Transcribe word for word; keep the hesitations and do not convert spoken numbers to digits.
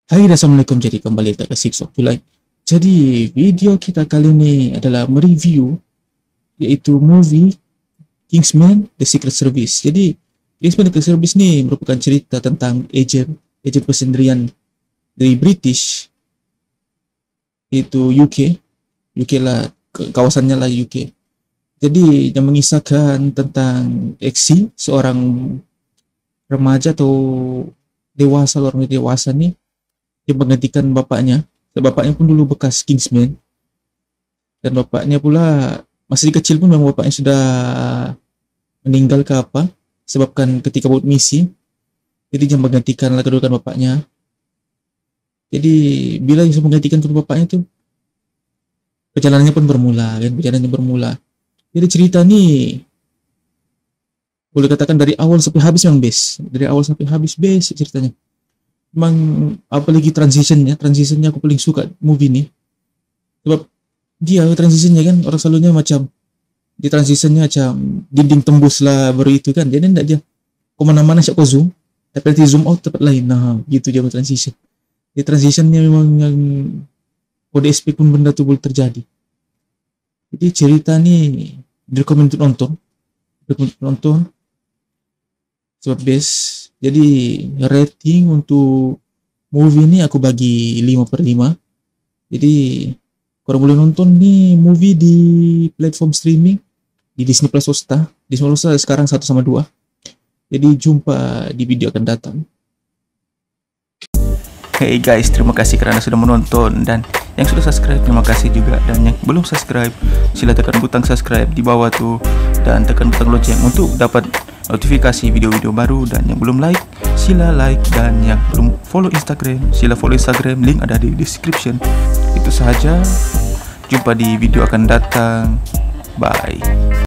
Hai, Assalamualaikum. Jadi kembali kita ke Six of July. Jadi video kita kali ini adalah mereview yaitu movie Kingsman The Secret Service. Jadi Kingsman The Secret Service ni merupakan cerita tentang agent agent persendirian dari British, itu U K U K lah, kawasannya lah U K. Jadi yang mengisahkan tentang aksi seorang remaja atau dewasa, orang dewasa ni dia menggantikan bapaknya. Bapaknya pun dulu bekas Kingsman, dan bapaknya pula masih kecil pun memang bapaknya sudah meninggal ke apa, sebabkan ketika buat misi. Jadi dia menggantikanlah kedudukan bapaknya. Jadi bila dia menggantikan kedua bapaknya tu, perjalanannya pun bermula kan, perjalanannya bermula. Jadi cerita ni boleh katakan dari awal sampai habis memang best. Dari awal sampai habis best ceritanya. Memang apalagi transitionnya, transitionnya aku paling suka movie ni. Sebab dia transitionnya kan, orang selalunya macam di transitionnya macam dinding tembus lah baru itu kan. Jadi enggak, dia kemana-mana siap kau zoom, tapi nanti zoom out tempat lain. Nah gitu dia transition. Di transitionnya memang yang kode S P pun benda tu boleh terjadi. Jadi cerita ni direkomend untuk nonton, direkomend untuk nonton sebab best. Jadi rating untuk movie ni aku bagi lima per lima. Jadi korang boleh nonton ni movie di platform streaming di Disney Plus Hotstar. Disney Plus Hotstar sekarang satu sama dua. Jadi jumpa di video akan datang. Hey guys, terima kasih kerana sudah menonton, dan yang sudah subscribe terima kasih juga, dan yang belum subscribe sila tekan butang subscribe di bawah tu dan tekan butang lonceng untuk dapat notifikasi video-video baru, dan yang belum like sila like, dan yang belum follow Instagram sila follow Instagram, link ada di description. Itu sahaja, jumpa di video akan datang. Bye.